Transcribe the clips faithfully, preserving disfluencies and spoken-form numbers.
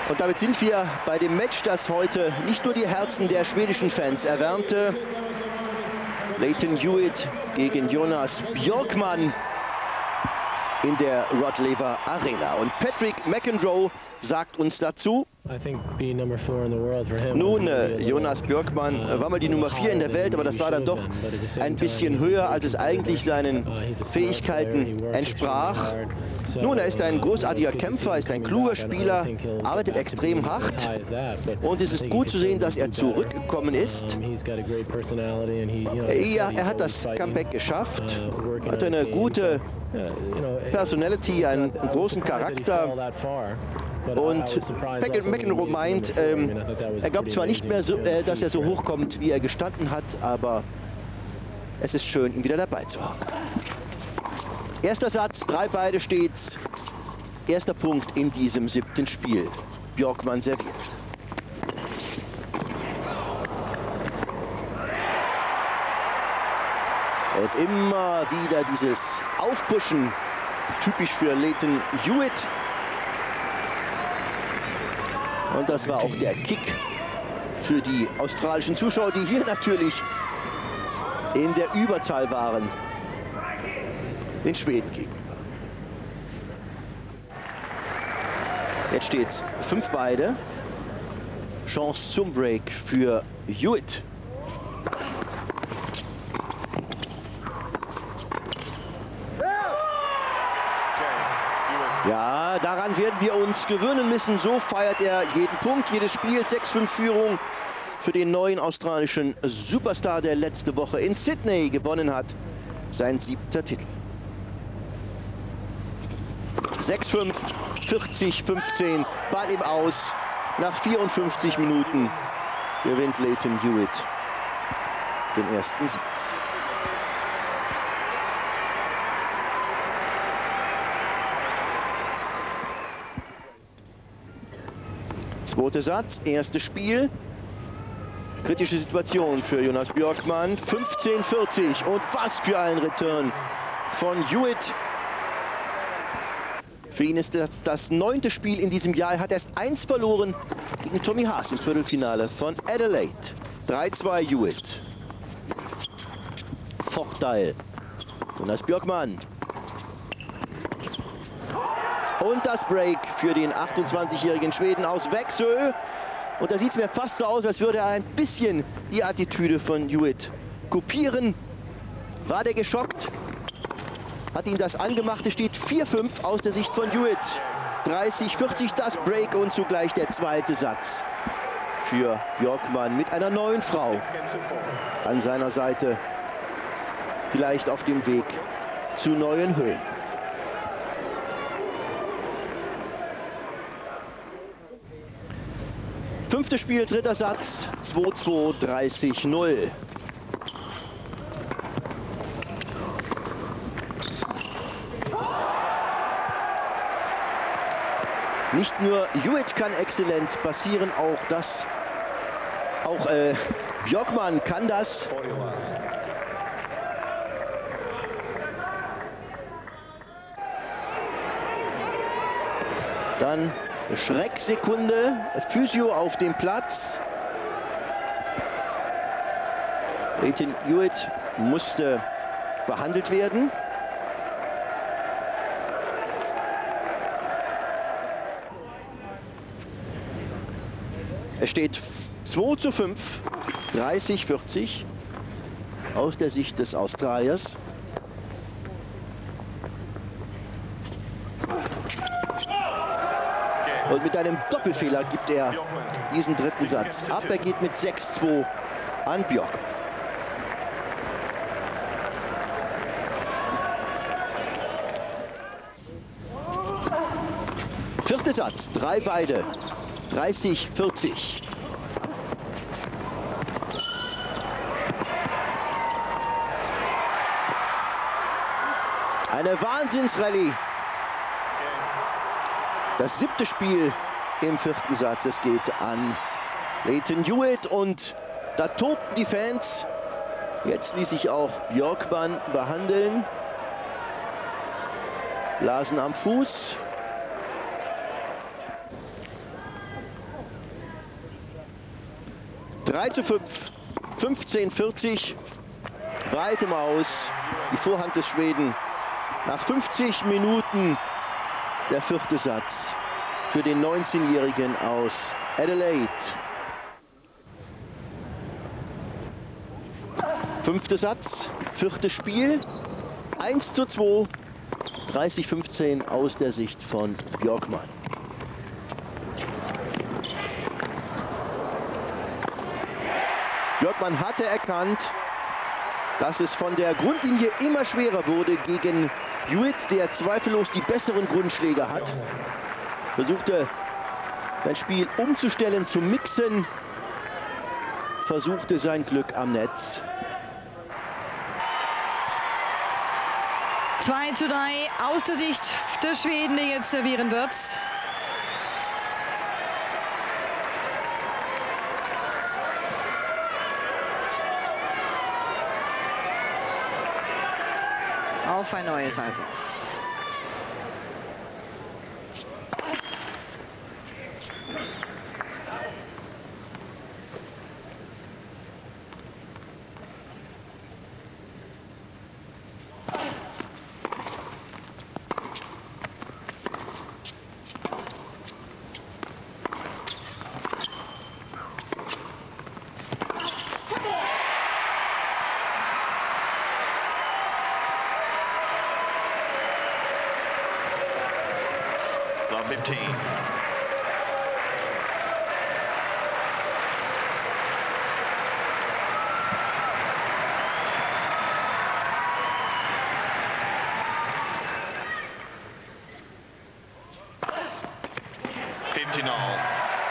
Und damit sind wir bei dem Match, das heute nicht nur die Herzen der schwedischen Fans erwärmte. Lleyton Hewitt gegen Jonas Björkman in der Rod Laver Arena. Und Patrick McEnroe sagt uns dazu: Nun, äh, Jonas Björkman äh, war mal die Nummer vier in der Welt, aber das war dann doch ein bisschen höher, als es eigentlich seinen Fähigkeiten entsprach. Nun, er ist ein großartiger Kämpfer, ist ein kluger Spieler, arbeitet extrem hart. Und es ist gut zu sehen, dass er zurückgekommen ist. Ja, er hat das Comeback geschafft, hat eine gute Personality, einen großen Charakter. Und McEnroe meint, ähm, er glaubt zwar nicht mehr, so, äh, dass er so hochkommt, wie er gestanden hat, aber es ist schön, ihn wieder dabei zu haben. Erster Satz, drei beide steht's. Erster Punkt in diesem siebten Spiel. Björkman serviert. Und immer wieder dieses Aufpushen, typisch für Lleyton Hewitt. Und das war auch der Kick für die australischen Zuschauer, die hier natürlich in der Überzahl waren, den Schweden gegenüber. Jetzt steht es fünf beide. Chance zum Break für Hewitt. Ja, daran werden wir uns gewöhnen müssen. So feiert er jeden Punkt, jedes Spiel. sechs fünf Führung für den neuen australischen Superstar, der letzte Woche in Sydney gewonnen hat. Sein siebter Titel. sechs fünf, vierzig fünfzehn, Ball im Aus. Nach vierundfünfzig Minuten gewinnt Lleyton Hewitt den ersten Satz. Zweiter Satz, erstes Spiel. Kritische Situation für Jonas Björkman. fünfzehn vierzig. Und was für ein Return von Hewitt. Für ihn ist das das neunte Spiel in diesem Jahr. Er hat erst eins verloren gegen Tommy Haas im Viertelfinale von Adelaide. drei zwei Hewitt. Vorteil. Jonas Björkman. Und das Break für den achtundzwanzigjährigen Schweden aus Växjö. Und da sieht es mir fast so aus, als würde er ein bisschen die Attitüde von Hewitt kopieren. War der geschockt? Hat ihn das angemacht? Es steht vier fünf aus der Sicht von Hewitt. dreißig vierzig das Break und zugleich der zweite Satz für Björkman mit einer neuen Frau an seiner Seite. Vielleicht auf dem Weg zu neuen Höhen. Fünftes Spiel, dritter Satz, zwei zwei, dreißig null. Nicht nur Hewitt kann exzellent passieren, auch das, auch äh, Björkman kann das. Dann Schrecksekunde, Physio auf dem Platz. Lleyton Hewitt musste behandelt werden. Es steht zwei zu fünf, dreißig vierzig aus der Sicht des Australiers. Und mit einem Doppelfehler gibt er diesen dritten Satz ab. Er geht mit sechs zwei an Björk. Vierter Satz, drei beide, dreißig vierzig. Eine Wahnsinnsrallye. Das siebte Spiel im vierten Satz. Es geht an Lleyton Hewitt und da tobten die Fans. Jetzt ließ sich auch Björkman behandeln. Blasen am Fuß. drei zu fünf, fünfzehn vierzig, weitem aus, die Vorhand des Schweden. Nach fünfzig Minuten der vierte Satz für den neunzehnjährigen aus Adelaide. Fünfter Satz, viertes Spiel, eins zu zwei, dreißig fünfzehn aus der Sicht von Björkman. Björkman hatte erkannt, dass es von der Grundlinie immer schwerer wurde gegen Hewitt, der zweifellos die besseren Grundschläge hat. Versuchte sein Spiel umzustellen, zu mixen, versuchte sein Glück am Netz. zwei zu drei aus der Sicht des Schweden, der jetzt servieren wird. Auf ein neues also. fifteen. fifteen all.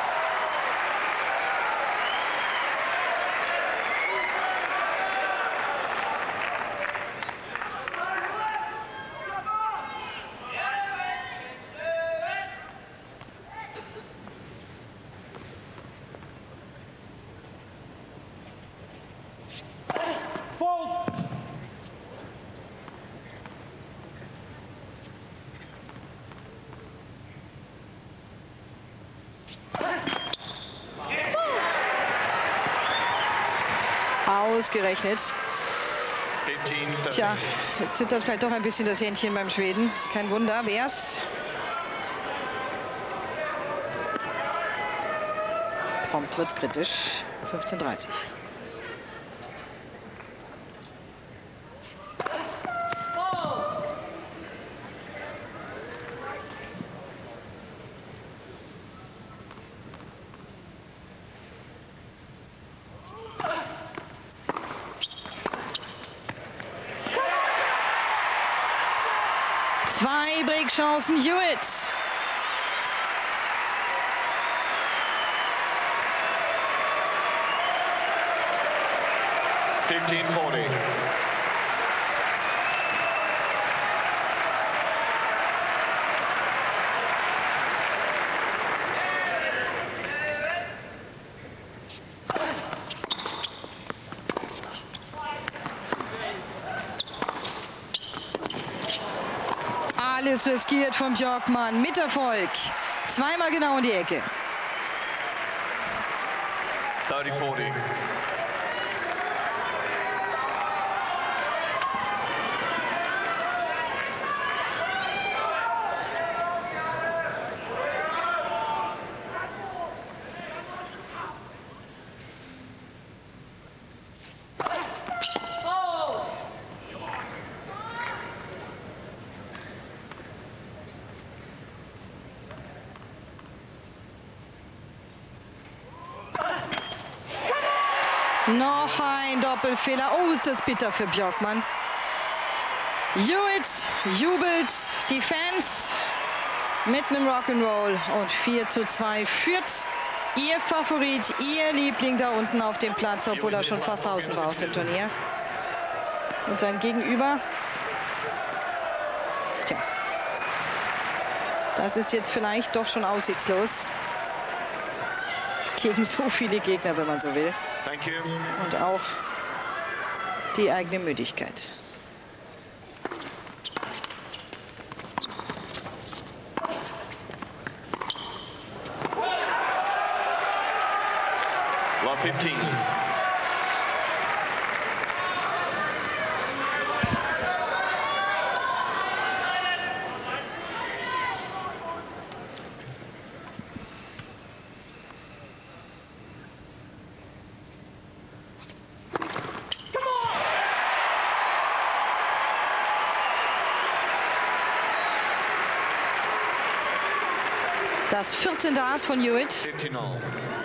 Ausgerechnet. Tja, jetzt zittert vielleicht doch ein bisschen das Händchen beim Schweden. Kein Wunder, wär's. Prompt wird's kritisch. fünfzehn dreißig. Zwei Breakchancen Hewitt. fifteen forty. Alles riskiert vom Björkman mit Erfolg. Zweimal genau in die Ecke. thirty forty. Noch ein Doppelfehler. Oh, ist das bitter für Björkman. Hewitt jubelt, die Fans mit einem Rock'n'Roll und vier zu zwei führt ihr Favorit, ihr Liebling da unten auf dem Platz, obwohl er schon fast draußen war aus dem Turnier. Und sein Gegenüber, tja, das ist jetzt vielleicht doch schon aussichtslos gegen so viele Gegner, wenn man so will. Und auch die eigene Müdigkeit. Love fifteen. Das vierzehnte Ass von Hewitt. fifteen all.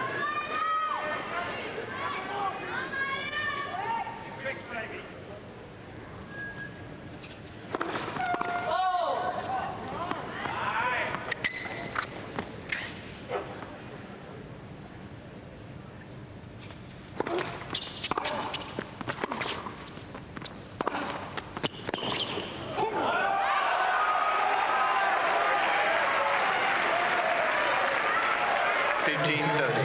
fifteen thirty.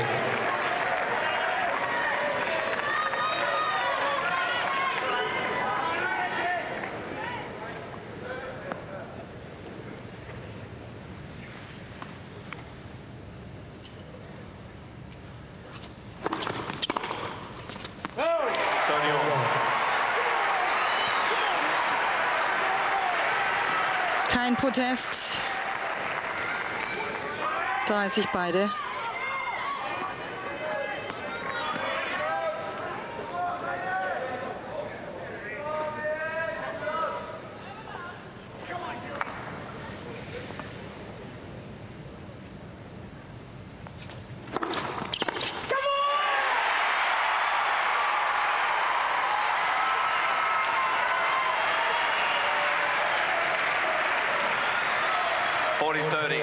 Kein Protest. dreißig beide. forty thirty.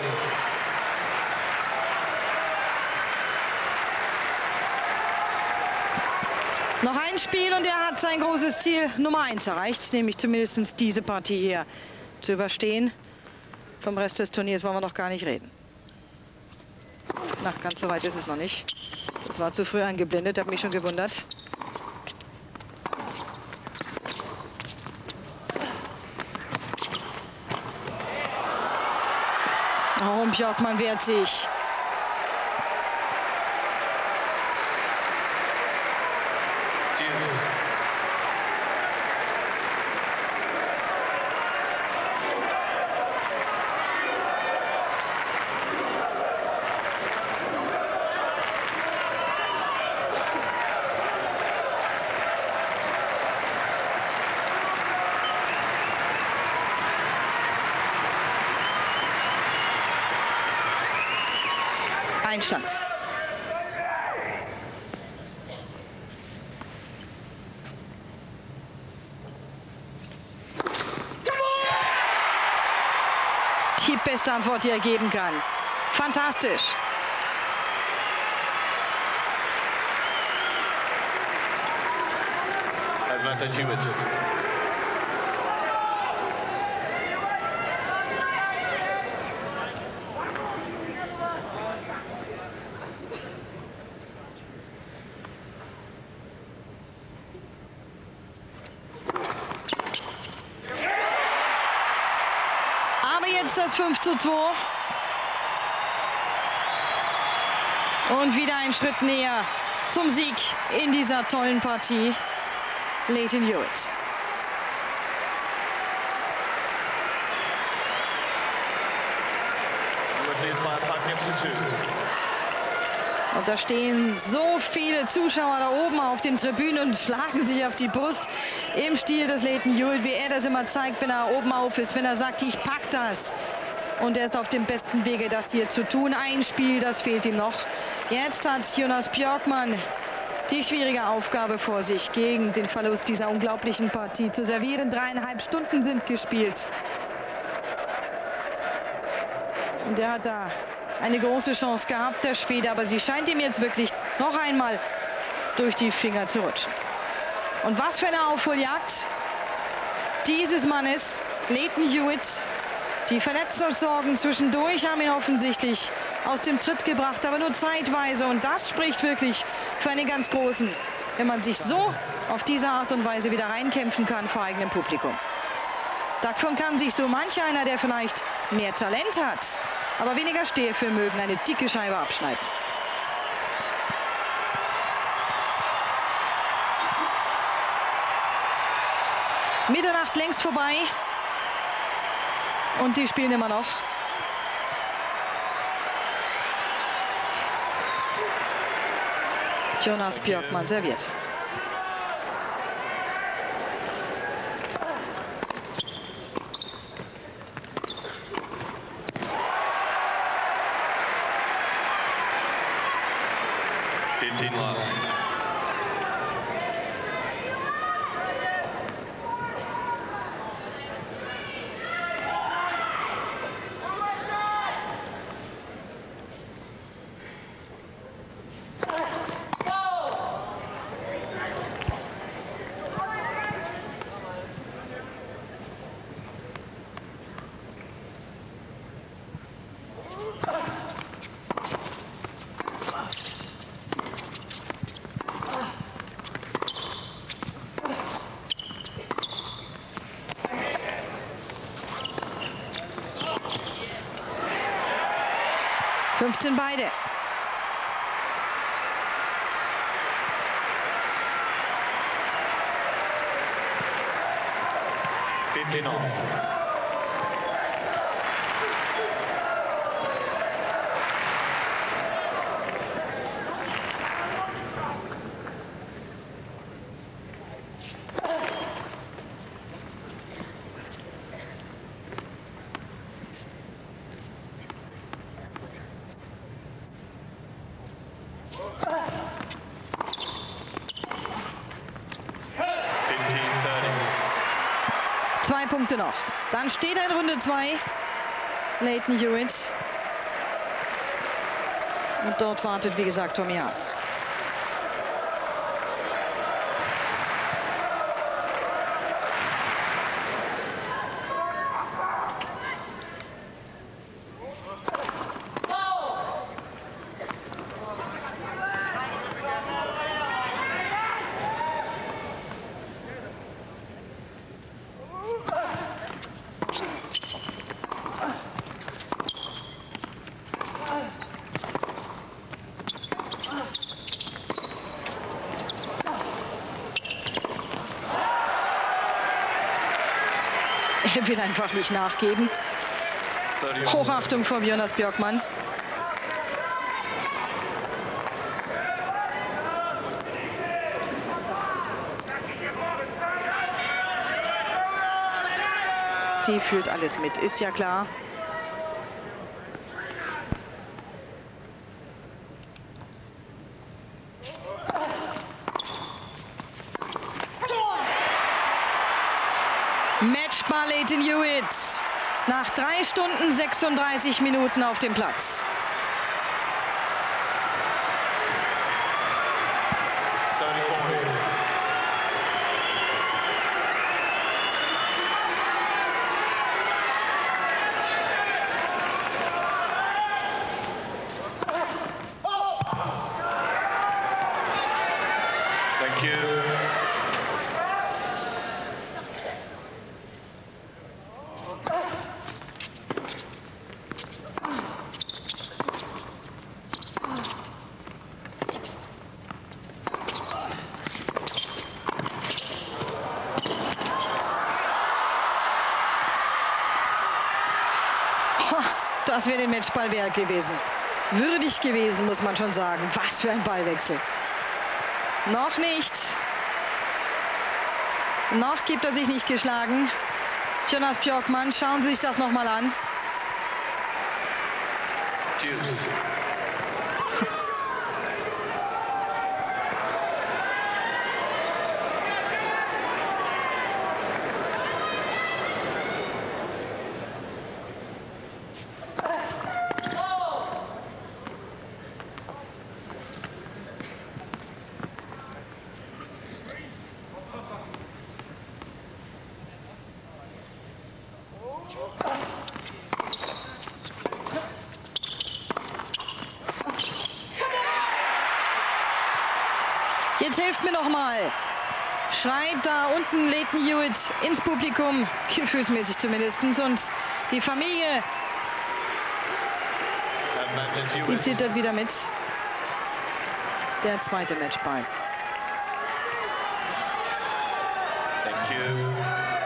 Noch ein Spiel und er hat sein großes Ziel Nummer eins erreicht, nämlich zumindest diese Partie hier zu überstehen. Vom Rest des Turniers wollen wir noch gar nicht reden. Na, ganz so weit ist es noch nicht. Das war zu früh eingeblendet, hat mich schon gewundert. Oh, und Björkman wehrt sich. Einstand. Die beste Antwort, die er geben kann. Fantastisch. Advantage Hewitt. Jetzt das fünf zu zwei. Und wieder ein Schritt näher zum Sieg in dieser tollen Partie. Lleyton Hewitt. Und da stehen so viele Zuschauer da oben auf den Tribünen und schlagen sich auf die Brust im Stil des Lleyton Hewitt, wie er das immer zeigt, wenn er oben auf ist, wenn er sagt, ich pack das. Und er ist auf dem besten Wege, das hier zu tun. Ein Spiel, das fehlt ihm noch. Jetzt hat Jonas Björkman die schwierige Aufgabe vor sich, gegen den Verlust dieser unglaublichen Partie zu servieren. Dreieinhalb Stunden sind gespielt. Und er hat da eine große Chance gehabt, der Schwede, aber sie scheint ihm jetzt wirklich noch einmal durch die Finger zu rutschen. Und was für eine Aufholjagd dieses Mannes, Lleyton Hewitt. Die Verletzungssorgen zwischendurch haben ihn offensichtlich aus dem Tritt gebracht, aber nur zeitweise. Und das spricht wirklich für einen ganz großen, wenn man sich so auf diese Art und Weise wieder reinkämpfen kann vor eigenem Publikum. Davon kann sich so manch einer, der vielleicht mehr Talent hat, aber weniger Stehvermögen, eine dicke Scheibe abschneiden. Mitternacht längst vorbei. Und sie spielen immer noch. Jonas Björkman serviert. fifteen love. fünfzehn beide. fifteen all. Zwei Punkte noch. Dann steht in Runde zwei Lleyton Hewitt. Und dort wartet, wie gesagt, Tommy Haas. Er will einfach nicht nachgeben. Hochachtung vor Jonas Björkman. Sie fühlt alles mit, ist ja klar. Matchball Lleyton Hewitt. Nach drei Stunden sechsunddreißig Minuten auf dem Platz. Thank you. Das wäre den Matchball wert gewesen. Würdig gewesen, muss man schon sagen. Was für ein Ballwechsel. Noch nicht. Noch gibt er sich nicht geschlagen. Jonas Björkman, schauen Sie sich das noch mal an. Tschüss. Jetzt helft mir noch mal. Schreit da unten Lleyton Hewitt ins Publikum, gefühlsmäßig zumindest. Und die Familie, die zittert wieder mit. Der zweite Matchball. Thank you.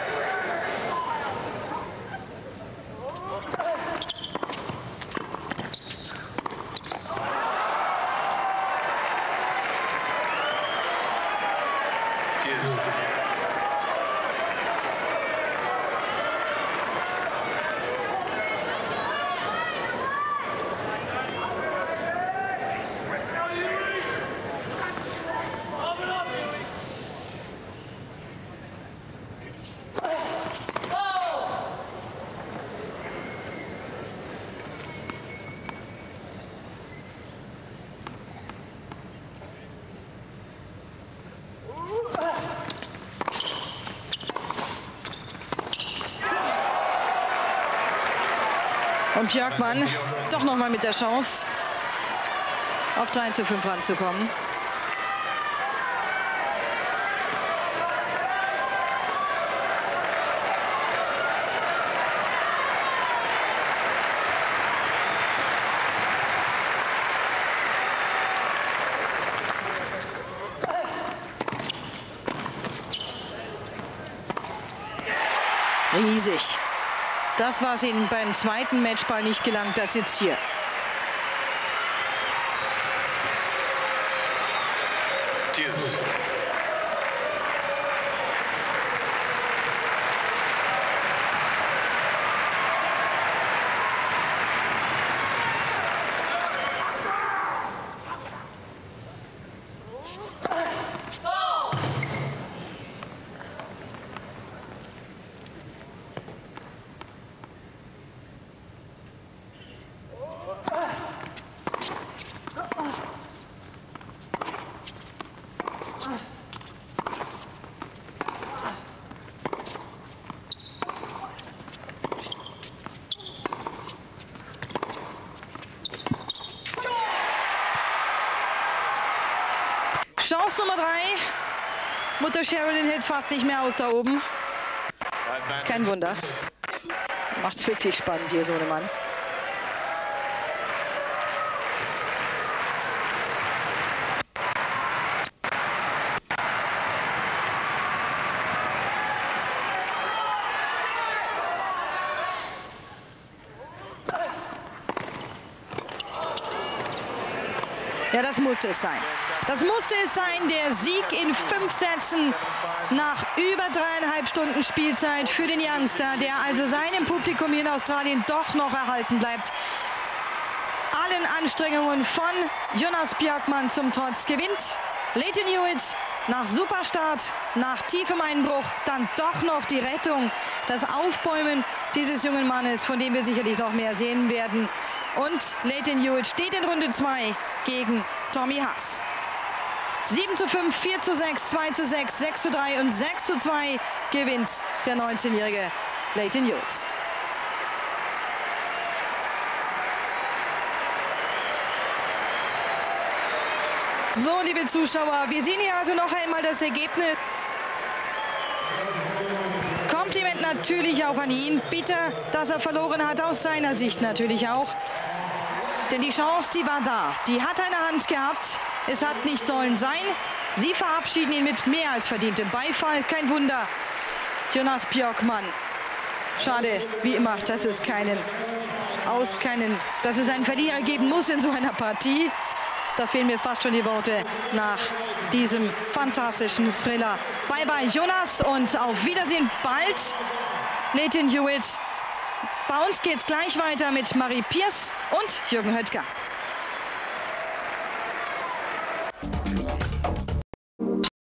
Und Björkman doch noch mal mit der Chance, auf drei zu fünf ranzukommen. Riesig. Das war es ihnen beim zweiten Matchball nicht gelangt. Das sitzt hier. Deuce. Chance Nummer drei. Mutter Sheridan hält fast nicht mehr aus da oben. Kein Wunder. Macht's wirklich spannend hier, Sohnemann. Ja, das musste es sein. Das musste es sein, der Sieg in fünf Sätzen nach über dreieinhalb Stunden Spielzeit für den Youngster, der also seinem Publikum hier in Australien doch noch erhalten bleibt. Allen Anstrengungen von Jonas Björkman zum Trotz gewinnt Lleyton Hewitt nach Superstart, nach tiefem Einbruch, dann doch noch die Rettung, das Aufbäumen dieses jungen Mannes, von dem wir sicherlich noch mehr sehen werden. Und Lleyton Hewitt steht in Runde zwei gegen Tommy Haas. sieben zu fünf, vier zu sechs, zwei zu sechs, sechs zu drei und sechs zu zwei gewinnt der neunzehnjährige Lleyton Hewitt. So, liebe Zuschauer, wir sehen hier also noch einmal das Ergebnis. Kompliment natürlich auch an ihn. Bitter, dass er verloren hat, aus seiner Sicht natürlich auch. Denn die Chance, die war da. Die hat eine Hand gehabt. Es hat nicht sollen sein. Sie verabschieden ihn mit mehr als verdientem Beifall. Kein Wunder. Jonas Björkman. Schade, wie immer, dass es keinen aus keinen, dass es einen Verlierer geben muss in so einer Partie. Da fehlen mir fast schon die Worte nach diesem fantastischen Thriller. Bye bye Jonas und auf Wiedersehen bald. Lleyton Hewitt. Bei uns geht es gleich weiter mit Marie Pierce und Jürgen Höttger.